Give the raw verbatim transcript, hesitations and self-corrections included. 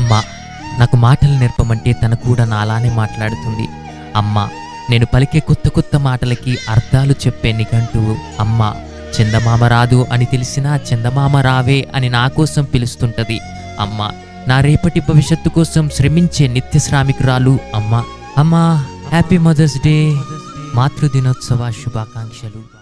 అమ్మ నాకు మాటలు నేర్పమంటే తను కూడా నాలానే మాట్లాడుతుంది. అమ్మ నేను పలికే కొత్త కొత్త మాటలకి అర్థాలు చెప్పే నిఘంటువు. అమ్మ చందమామ రాదు అని తెలిసినా చందమామ రావే అని నా కోసం పిలుస్తుంటది. అమ్మ నా రేపటి భవిష్యత్తు కోసం శ్రమించే నిత్య శ్రామికురాలు అమ్మ. అమ్మా హ్యాపీ మదర్స్ డే, మాతృ దినోత్సవ శుభాకాంక్షలు.